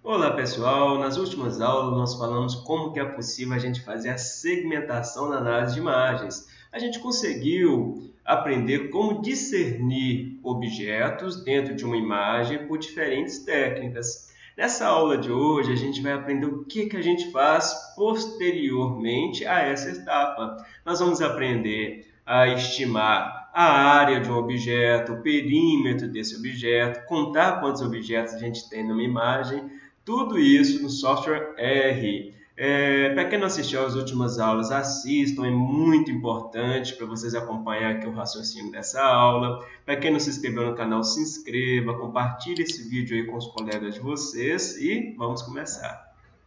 Olá pessoal, nas últimas aulas nós falamos como que é possível a gente fazer a segmentação na análise de imagens. A gente conseguiu aprender como discernir objetos dentro de uma imagem por diferentes técnicas. Nessa aula de hoje a gente vai aprender o que a gente faz posteriormente a essa etapa. Nós vamos aprender a estimar a área de um objeto, o perímetro desse objeto, contar quantos objetos a gente tem numa imagem, tudo isso no software R. Para quem não assistiu às últimas aulas, assistam, é muito importante para vocês acompanhar aqui o raciocínio dessa aula. Para quem não se inscreveu no canal, se inscreva, compartilhe esse vídeo aí com os colegas de vocês e vamos começar.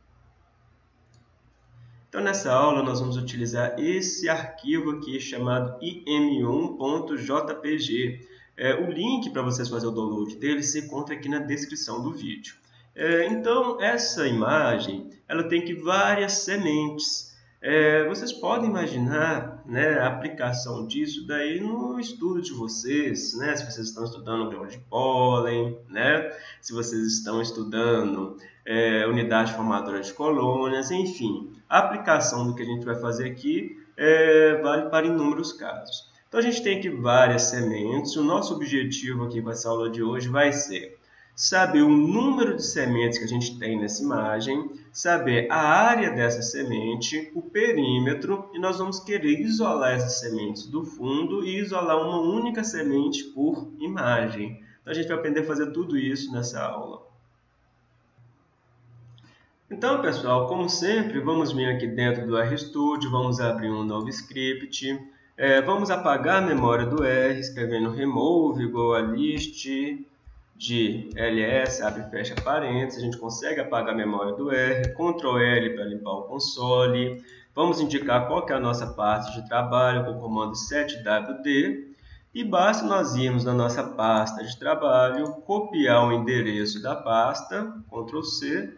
Então, nessa aula, nós vamos utilizar esse arquivo aqui chamado im1.jpg. O link para vocês fazerem o download dele se encontra aqui na descrição do vídeo. Então, essa imagem ela tem aqui várias sementes. Vocês podem imaginar, né, a aplicação disso daí no estudo de vocês, né? Se vocês estão estudando grão de pólen, né? Se vocês estão estudando unidade formadora de colônias, enfim. A aplicação do que a gente vai fazer aqui vale para inúmeros casos. Então, a gente tem aqui várias sementes. O nosso objetivo aqui para essa aula de hoje vai ser saber o número de sementes que a gente tem nessa imagem, saber a área dessa semente, o perímetro, e nós vamos querer isolar essas sementes do fundo e isolar uma única semente por imagem. Então, a gente vai aprender a fazer tudo isso nessa aula. Então, pessoal, como sempre, vamos vir aqui dentro do RStudio, vamos abrir um novo script, vamos apagar a memória do R, escrevendo remove igual a list de ls, abre e fecha parênteses, a gente consegue apagar a memória do R, Ctrl L para limpar o console, vamos indicar qual que é a nossa pasta de trabalho com o comando setwd, e basta nós irmos na nossa pasta de trabalho, copiar o endereço da pasta, Ctrl C,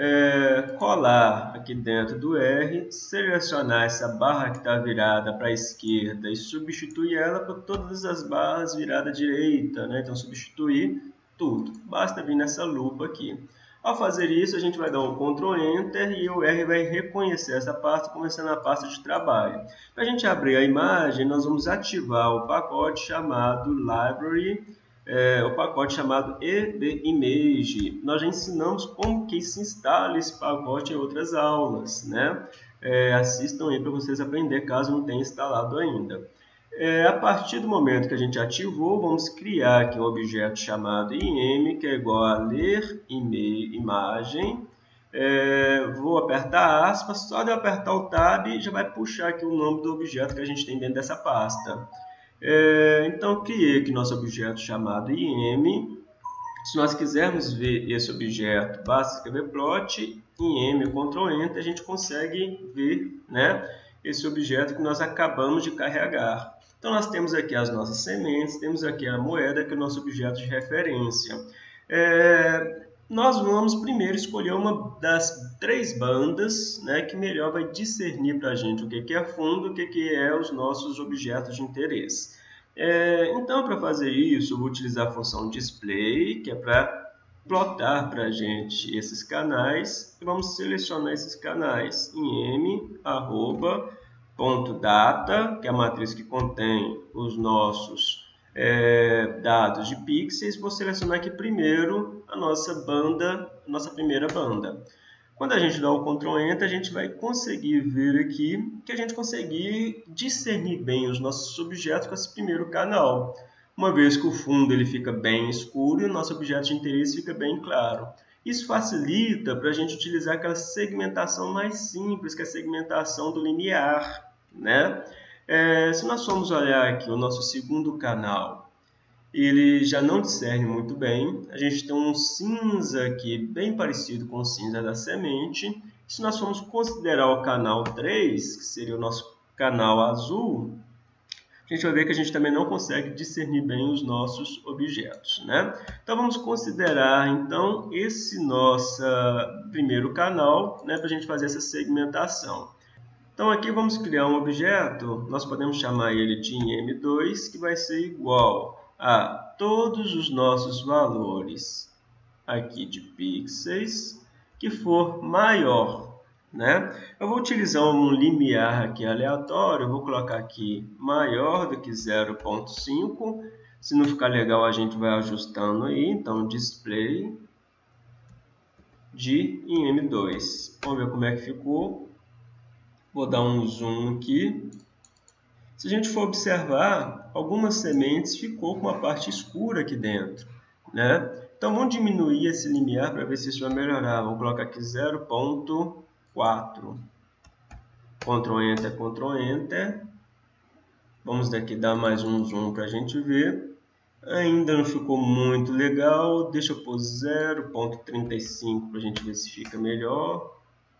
colar aqui dentro do R, selecionar essa barra que está virada para a esquerda e substituir ela por todas as barras viradas à direita, né? Então, substituir tudo. Basta vir nessa lupa aqui. Ao fazer isso, a gente vai dar um Ctrl Enter e o R vai reconhecer essa pasta, começando a pasta de trabalho. Para a gente abrir a imagem, nós vamos ativar o pacote chamado Library, o pacote chamado edimage. Nós já ensinamos como que se instala esse pacote em outras aulas, né? Assistam aí para vocês aprenderem, caso não tenha instalado ainda. A partir do momento que a gente ativou, vamos criar aqui um objeto chamado im, que é igual a ler imagem. Vou apertar aspas, só de eu apertar o tab já vai puxar aqui o nome do objeto que a gente tem dentro dessa pasta. Então, criei aqui nosso objeto chamado im. Se nós quisermos ver esse objeto, basta escrever plot, im, Ctrl Enter, a gente consegue ver, né, esse objeto que nós acabamos de carregar. Então, nós temos aqui as nossas sementes, temos aqui a moeda, que é o nosso objeto de referência. Nós vamos primeiro escolher uma das três bandas, né, que melhor vai discernir para a gente o que é fundo e o que é os nossos objetos de interesse. Então, para fazer isso, eu vou utilizar a função display, que é para plotar para a gente esses canais. E vamos selecionar esses canais em m@.data, que é a matriz que contém os nossos dados de pixels. Vou selecionar aqui primeiro a nossa banda, nossa primeira banda. Quando a gente dá o Ctrl Enter, a gente vai conseguir ver aqui que a gente conseguir discernir bem os nossos objetos com esse primeiro canal. Uma vez que o fundo ele fica bem escuro e o nosso objeto de interesse fica bem claro. Isso facilita para a gente utilizar aquela segmentação mais simples, que é a segmentação do linear, né? Se nós formos olhar aqui o nosso segundo canal, ele já não discerne muito bem. A gente tem um cinza aqui bem parecido com o cinza da semente. Se nós formos considerar o canal 3, que seria o nosso canal azul, a gente vai ver que a gente também não consegue discernir bem os nossos objetos, né? Então, vamos considerar, então, esse nosso primeiro canal, né, para a gente fazer essa segmentação. Então, aqui vamos criar um objeto, nós podemos chamar ele de im2, que vai ser igual a todos os nossos valores aqui de pixels que for maior, né? Eu vou utilizar um limiar aqui aleatório, eu vou colocar aqui maior do que 0.5. Se não ficar legal, a gente vai ajustando aí. Então, display de M2. Vamos ver como é que ficou. Vou dar um zoom aqui. Se a gente for observar, algumas sementes ficou com uma parte escura aqui dentro, né? Então, vamos diminuir esse limiar para ver se isso vai melhorar. Vamos colocar aqui 0.4. Ctrl Enter, Ctrl Enter. Vamos daqui dar mais um zoom para a gente ver. Ainda não ficou muito legal. Deixa eu pôr 0.35 para a gente ver se fica melhor.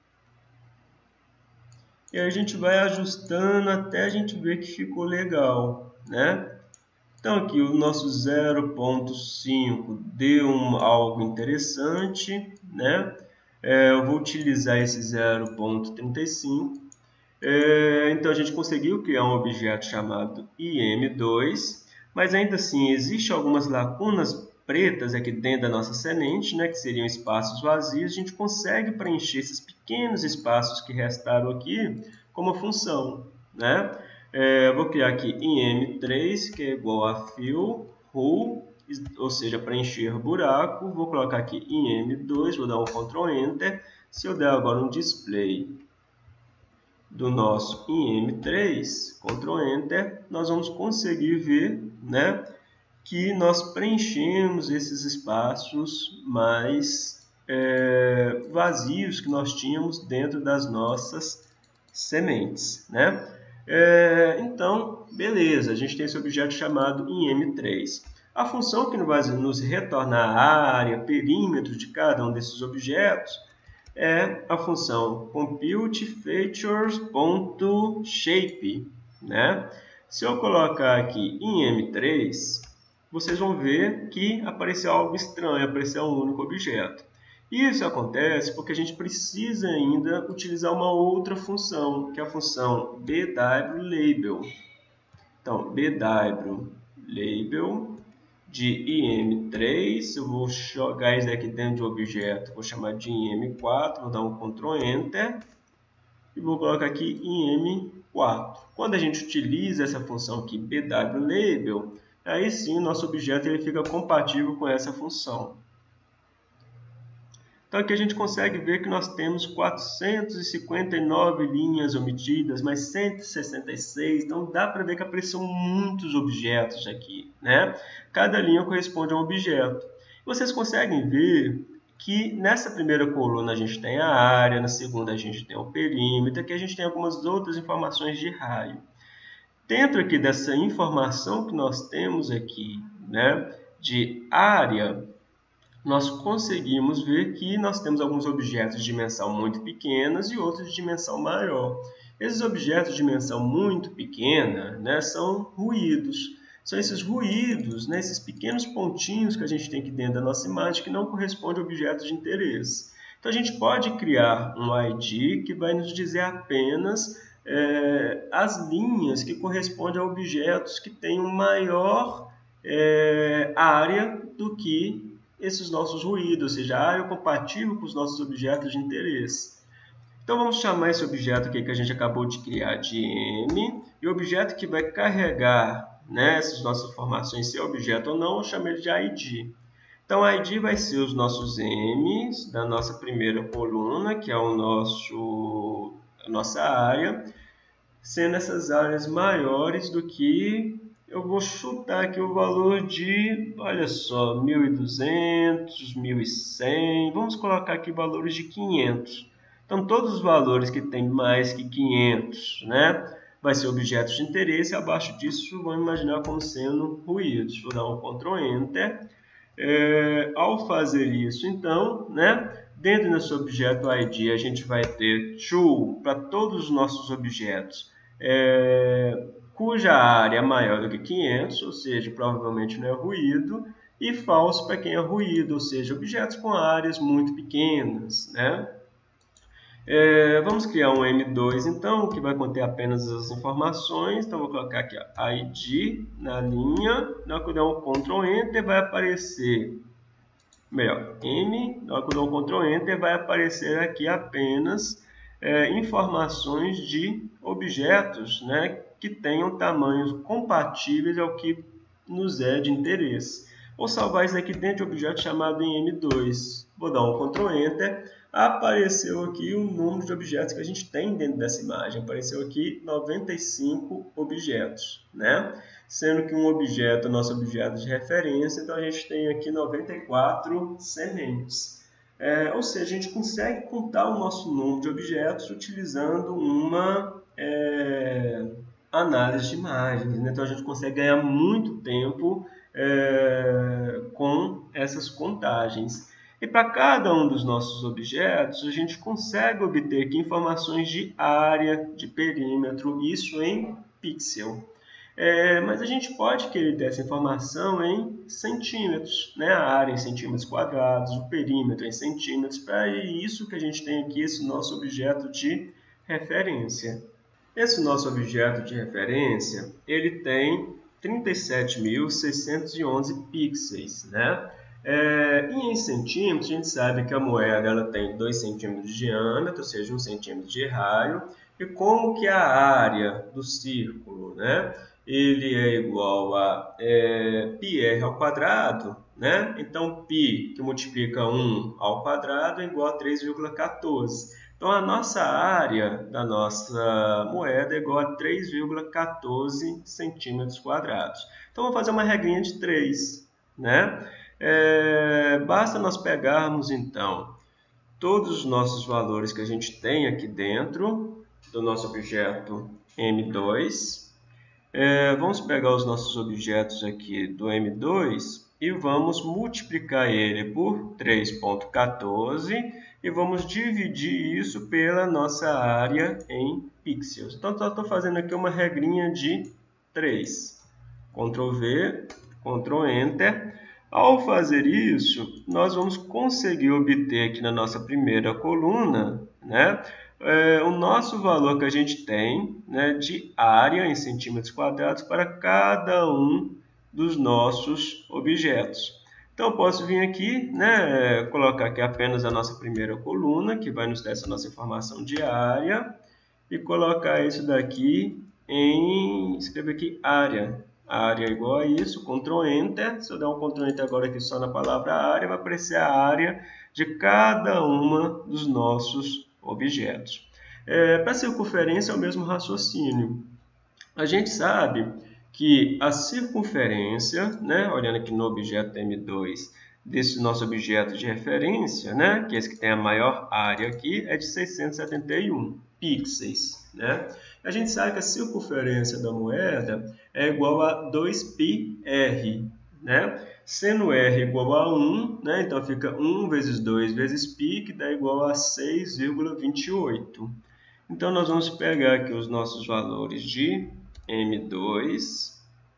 E aí a gente vai ajustando até a gente ver que ficou legal, né? Então aqui o nosso 0.5 deu algo interessante, né? Eu vou utilizar esse 0.35. Então a gente conseguiu criar um objeto chamado IM2, mas ainda assim existem algumas lacunas pretas aqui dentro da nossa semente, né, que seriam espaços vazios. A gente consegue preencher esses pequenos espaços que restaram aqui com uma função, né? Vou criar aqui IM3, que é igual a fill, hole, ou seja, preencher buraco. Vou colocar aqui IM2, vou dar um Ctrl Enter. Se eu der agora um display do nosso IM3, Ctrl Enter, nós vamos conseguir ver, né, que nós preenchemos esses espaços mais vazios que nós tínhamos dentro das nossas sementes, né? Então, beleza, a gente tem esse objeto chamado IM3. A função que vai nos retornar a área, perímetro de cada um desses objetos é a função computeFeatures.shape, né? Se eu colocar aqui IM3, vocês vão ver que apareceu algo estranho, apareceu um único objeto. Isso acontece porque a gente precisa ainda utilizar uma outra função, que é a função bwLabel. Então, bwLabel de IM3, eu vou jogar isso aqui dentro de um objeto, vou chamar de IM4, vou dar um Ctrl Enter e vou colocar aqui IM4. Quando a gente utiliza essa função aqui, bwLabel, aí sim o nosso objeto ele fica compatível com essa função. Então aqui a gente consegue ver que nós temos 459 linhas omitidas, mais 166, então dá para ver que apareceram muitos objetos aqui, né? Cada linha corresponde a um objeto. Vocês conseguem ver que nessa primeira coluna a gente tem a área, na segunda a gente tem o perímetro, aqui a gente tem algumas outras informações de raio. Dentro aqui dessa informação que nós temos aqui, né, de área, nós conseguimos ver que nós temos alguns objetos de dimensão muito pequenas e outros de dimensão maior. Esses objetos de dimensão muito pequena, né, são ruídos. São esses ruídos, né, esses pequenos pontinhos que a gente tem aqui dentro da nossa imagem que não correspondem a objetos de interesse. Então a gente pode criar um ID que vai nos dizer apenas as linhas que correspondem a objetos que têm uma maior área do que esses nossos ruídos, ou seja, a área compatível com os nossos objetos de interesse. Então vamos chamar esse objeto aqui que a gente acabou de criar de M, e o objeto que vai carregar, né, essas nossas informações, se é objeto ou não, eu chamo ele de ID. Então ID vai ser os nossos M's da nossa primeira coluna, que é a nossa área, sendo essas áreas maiores do que... Eu vou chutar aqui o valor de, olha só, 1.200, 1.100, vamos colocar aqui valores de 500. Então, todos os valores que tem mais que 500, né, vai ser objetos de interesse, abaixo disso vamos imaginar como sendo ruídos. Vou dar um Ctrl Enter. Ao fazer isso, então, né, dentro desse objeto ID, a gente vai ter true para todos os nossos objetos, cuja área é maior do que 500, ou seja, provavelmente não é ruído, e false para quem é ruído, ou seja, objetos com áreas muito pequenas, né? Vamos criar um M2, então, que vai conter apenas as informações. Então, vou colocar aqui ó, ID na linha. Na hora que eu der um Ctrl Enter, vai aparecer melhor, M, na hora que eu dou um Ctrl Enter, vai aparecer aqui apenas informações de objetos, né, que tenham tamanhos compatíveis ao que nos é de interesse. Vou salvar isso aqui dentro de um objeto chamado em M2. Vou dar um Ctrl Enter. Apareceu aqui o número de objetos que a gente tem dentro dessa imagem. Apareceu aqui 95 objetos, né? Sendo que um objeto é nosso objeto de referência, então a gente tem aqui 94 sementes. Ou seja, a gente consegue contar o nosso número de objetos utilizando uma análise de imagens, né? Então a gente consegue ganhar muito tempo com essas contagens. E para cada um dos nossos objetos, a gente consegue obter aqui informações de área, de perímetro, isso em pixel. Mas a gente pode querer ter essa informação em centímetros, né? A área em centímetros quadrados, o perímetro em centímetros, para isso que a gente tem aqui esse nosso objeto de referência. Esse nosso objeto de referência, ele tem 37.611 pixels, né? E em centímetros, a gente sabe que a moeda ela tem 2 centímetros de diâmetro, ou seja, 1 centímetro de raio. E como que a área do círculo, né? Ele é igual a πr ao quadrado, né? Então, π que multiplica 1 ao quadrado é igual a 3,14. Então, a nossa área da nossa moeda é igual a 3,14 centímetros quadrados. Então, vamos fazer uma regrinha de 3, né? Basta nós pegarmos, então, todos os nossos valores que a gente tem aqui dentro do nosso objeto M2. Vamos pegar os nossos objetos aqui do M2 e vamos multiplicar ele por 3,14 e vamos dividir isso pela nossa área em pixels. Então, estou fazendo aqui uma regrinha de 3. Ctrl V, Ctrl Enter. Ao fazer isso, nós vamos conseguir obter aqui na nossa primeira coluna, né, o nosso valor que a gente tem, né, de área em centímetros quadrados para cada um dos nossos objetos. Então, eu posso vir aqui, né, colocar aqui apenas a nossa primeira coluna, que vai nos dar essa nossa informação de área, e colocar isso daqui escrever aqui área. A área é igual a isso, Ctrl Enter. Se eu der um Ctrl Enter agora aqui só na palavra área, vai aparecer a área de cada uma dos nossos objetos. Para a circunferência é o mesmo raciocínio. A gente sabe que a circunferência, né, olhando aqui no objeto M2, desse nosso objeto de referência, né, que é esse que tem a maior área aqui, é de 671 pixels, né? A gente sabe que a circunferência da moeda é igual a 2πr, né? Sendo r igual a 1, né? Então fica 1 vezes 2 vezes π, que dá igual a 6,28. Então nós vamos pegar aqui os nossos valores de M2,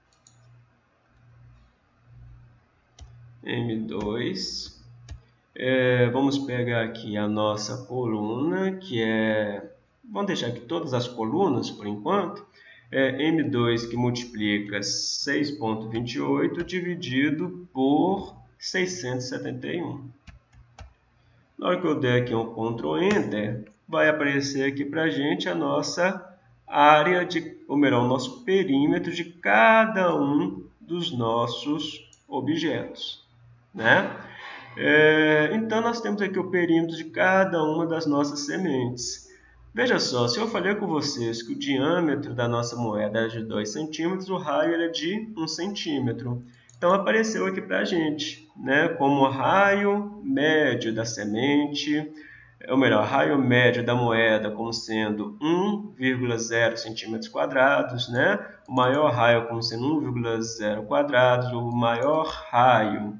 vamos pegar aqui a nossa coluna, que vamos deixar aqui todas as colunas por enquanto, M2 que multiplica 6,28 dividido por 671. Na hora que eu der aqui um Ctrl Enter, vai aparecer aqui para a gente a nossa área, ou melhor, o nosso perímetro de cada um dos nossos objetos, né? Então, nós temos aqui o perímetro de cada uma das nossas sementes. Veja só, se eu falei com vocês que o diâmetro da nossa moeda é de 2 centímetros, o raio é de 1 centímetro. Então, apareceu aqui para a gente, né, como raio médio da semente, ou melhor, raio médio da moeda como sendo 1,0 centímetros quadrados, né? O maior raio como sendo 1,0 quadrados, o maior raio,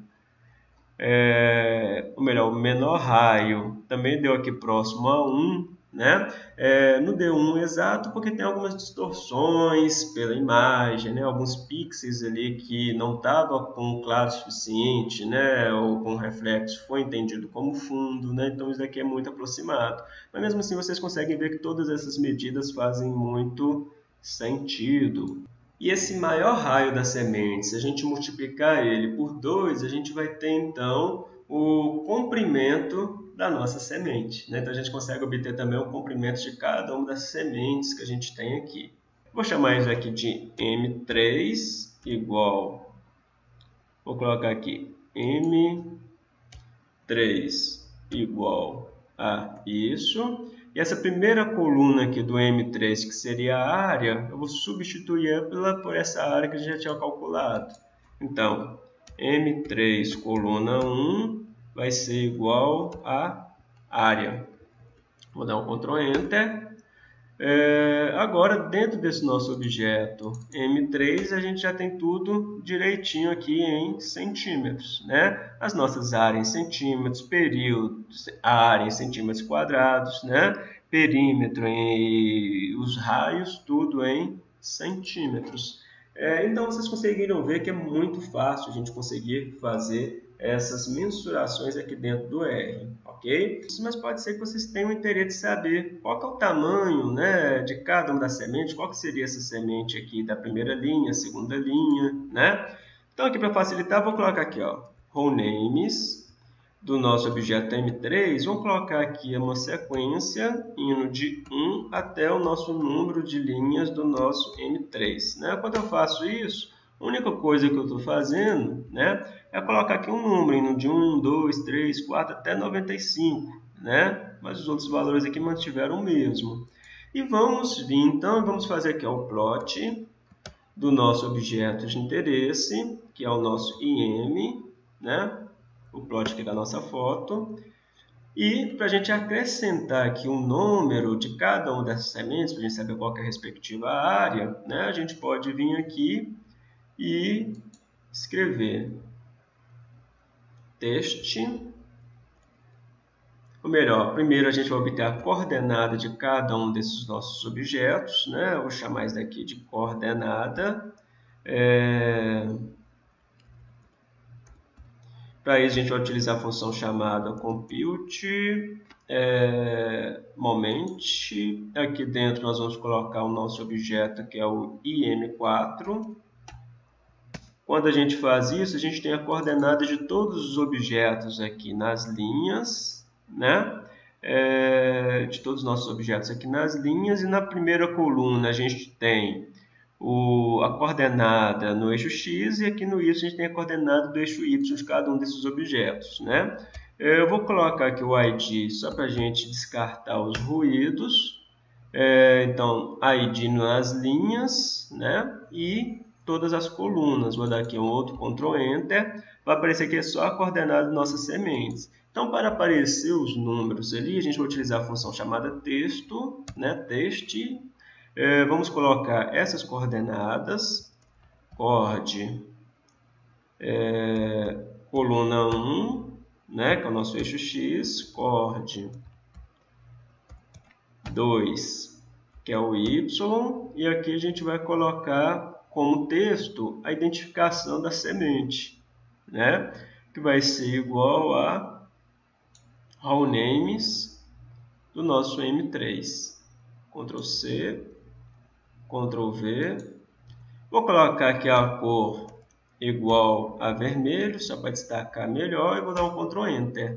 ou melhor, o menor raio também deu aqui próximo a 1, né? Não deu 1 exato porque tem algumas distorções pela imagem, né? Alguns pixels ali que não estavam com claro o suficiente, né? Ou com reflexo foi entendido como fundo, né? Então isso daqui é muito aproximado. Mas mesmo assim vocês conseguem ver que todas essas medidas fazem muito sentido. E esse maior raio da semente, se a gente multiplicar ele por 2, a gente vai ter então o comprimento da nossa semente, né? Então, a gente consegue obter também o comprimento de cada uma das sementes que a gente tem aqui. Vou chamar isso aqui de M3 igual, vou colocar aqui M3 igual a isso. E essa primeira coluna aqui do M3, que seria a área, eu vou substituir por essa área que a gente já tinha calculado. Então, M3 coluna 1 vai ser igual a área. Vou dar um Ctrl Enter. Agora, dentro desse nosso objeto M3, a gente já tem tudo direitinho aqui em centímetros, né? As nossas áreas em centímetros, períodos, a área em centímetros quadrados, né? Perímetro e os raios, tudo em centímetros. Então, vocês conseguiram ver que é muito fácil a gente conseguir fazer essas mensurações aqui dentro do R, ok? Mas pode ser que vocês tenham interesse de saber qual que é o tamanho, né, de cada uma das sementes, qual que seria essa semente aqui da primeira linha, segunda linha, né? Então, aqui para facilitar, vou colocar aqui, ó, row names do nosso objeto M3, vamos colocar aqui uma sequência indo de 1 até o nosso número de linhas do nosso M3, né? Quando eu faço isso, a única coisa que eu estou fazendo, né, é colocar aqui um número indo de 1, 2, 3, 4 até 95, né? Mas os outros valores aqui mantiveram o mesmo. E vamos vir, então, vamos fazer aqui ó, o plot do nosso objeto de interesse, que é o nosso IM, né? O plot aqui da nossa foto. E para a gente acrescentar aqui o número de cada uma dessas sementes, para a gente saber qual que é a respectiva área, né? A gente pode vir aqui e escrever teste. Ou melhor, primeiro a gente vai obter a coordenada de cada um desses nossos objetos, né? Eu vou chamar isso daqui de coordenada. Para isso, a gente vai utilizar a função chamada compute moment. Aqui dentro nós vamos colocar o nosso objeto, que é o IM4. Quando a gente faz isso, a gente tem a coordenada de todos os objetos aqui nas linhas, né? De todos os nossos objetos aqui nas linhas. E na primeira coluna a gente tem a coordenada no eixo X e aqui no Y a gente tem a coordenada do eixo Y de cada um desses objetos, né? Eu vou colocar aqui o ID só para a gente descartar os ruídos. Então, ID nas linhas, né? E todas as colunas. Vou dar aqui um outro Ctrl Enter. Vai aparecer aqui só a coordenada de nossas sementes. Então, para aparecer os números ali, a gente vai utilizar a função chamada texto, né? Teste. Vamos colocar essas coordenadas, coord, coluna 1, né, que é o nosso eixo X, coord 2, que é o Y, e aqui a gente vai colocar como texto a identificação da semente, né, que vai ser igual a row names do nosso M3. Ctrl C. Ctrl V, vou colocar aqui a cor igual a vermelho, só para destacar melhor, e vou dar um Ctrl Enter.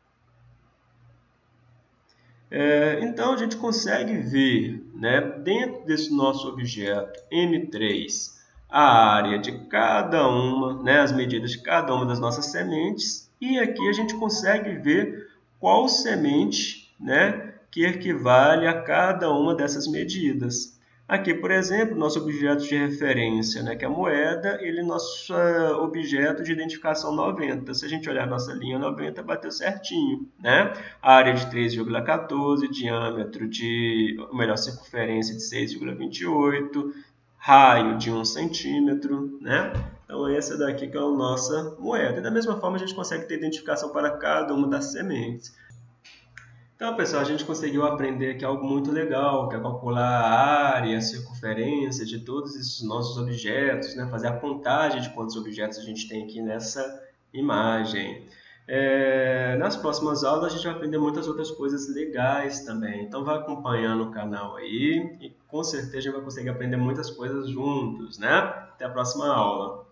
Então, a gente consegue ver, né, dentro desse nosso objeto M3, a área de cada uma, né, as medidas de cada uma das nossas sementes, e aqui a gente consegue ver qual semente, né, que equivale a cada uma dessas medidas. Aqui, por exemplo, nosso objeto de referência, né, que é a moeda, ele é nosso objeto de identificação 90. Se a gente olhar a nossa linha 90, bateu certinho, né? A área de 3,14, diâmetro circunferência de 6,28, raio de 1 centímetro, né? Então, essa daqui que é a nossa moeda. E da mesma forma, a gente consegue ter identificação para cada uma das sementes. Então, pessoal, a gente conseguiu aprender aqui algo muito legal, que é calcular a área, a circunferência de todos esses nossos objetos, né? Fazer a contagem de quantos objetos a gente tem aqui nessa imagem. Nas próximas aulas a gente vai aprender muitas outras coisas legais também. Então, vai acompanhando o canal aí e com certeza a gente vai conseguir aprender muitas coisas juntos, né? Até a próxima aula.